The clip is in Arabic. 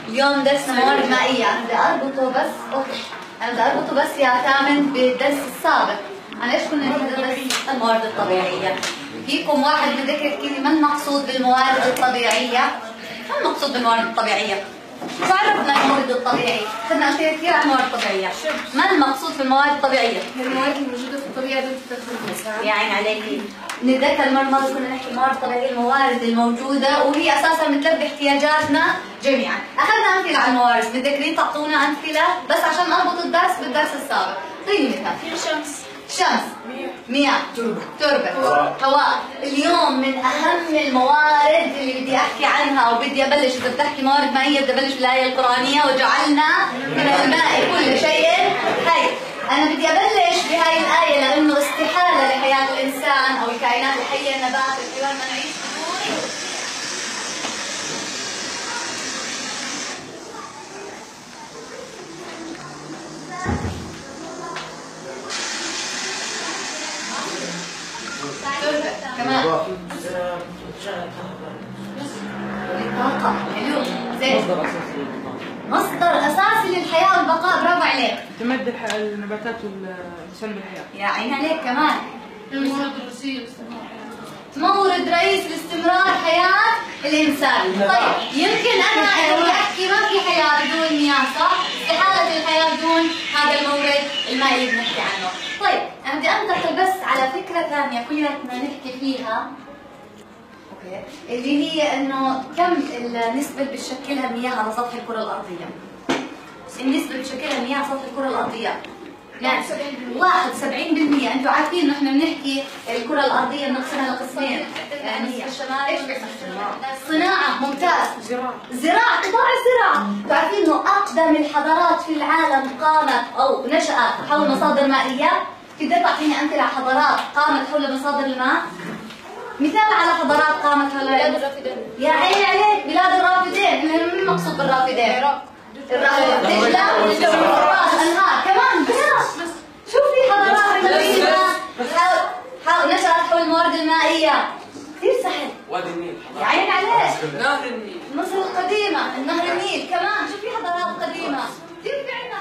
اليوم درسنا موارد مائية. أنا بدي أربطه بس يا ثامن بالدرس السابق. أنا إيش كنا ندرس؟ الموارد الطبيعية. فيكم واحد بذكر يحكي لي ما المقصود بالموارد الطبيعية؟ ما المقصود بالموارد الطبيعية؟ تعرفنا الموارد الطبيعية، أخذنا أمثلة كثير عن الموارد الطبيعية. ما المقصود في الموارد الطبيعية؟ هي المواد الموجودة في الطبيعة دون تستخدمها. يا عين عليكي. نتذكر المرة الماضية كنا نحكي الموارد الطبيعية، الموارد الموجودة وهي أساسا بتلبي احتياجاتنا جميعا. أخذنا أمثلة على الموارد، متذكرين تعطونا أمثلة بس عشان أربط الدرس بالدرس السابق. طيب مثال. شمس، مياه، تربة، هواء. اليوم من أهم الموارد اللي بدي أحكي عنها وبدي أبلش، إذا بدي أحكي موارد مائية بدي أبلش بالآية القرآنية وجعلنا من الماء كل شيء حي. أنا بدي أبلش بهاي الآية لأنه استحالة لحياة الإنسان أو الكائنات الحية، النبات، الحيوان، ما نعيش كمان الطاقة. حلو، زين. مصدر أساسي للحياة والبقاء، برافو عليك. تمد النباتات والإنسان بالحياة. يا عين عليك كمان. مورد رئيسي لاستمرار حياة الإنسان. طيب يمكن أنا بدي أحكي ما في حياة بدون مياه، صح؟ استحالة الحياة بدون هذا المورد المائي اللي بنحكي عنه. طيب أنا بدي أنتقل بس على فكرة ثانية كلياتنا نحكي فيها، أوكي، اللي هي إنه كم النسبة اللي بتشكلها المياه على سطح الكرة الأرضية؟ النسبة اللي بتشكلها المياه على سطح الكرة الأرضية يعني 71%. انتوا عارفين انه احنا بنحكي الكرة الأرضية بنقسمها لقسمين، يعني الشمال صناعة، ممتاز، زراعة، قطاع الزراعة. انتوا عارفين انه أقدم الحضارات في العالم قامت أو نشأت حول مصادر مائية. تقدر تعطيني أمثلة على حضارات قامت حول مصادر الماء؟ مثال على حضارات قامت حول بلاد الرافدين. يا عيني عليك، بلاد الرافدين. من المقصود بالرافدين؟ دجلة، الفرات، أنهار، كمان بس. شوف في حضارات نشأت حول الموارد المائية، كثير سهل. وادي النيل، يا عين عليك، نهر النيل، مصر القديمة، النهر النيل كمان. شوف في حضارات قديمة كثير، في عندنا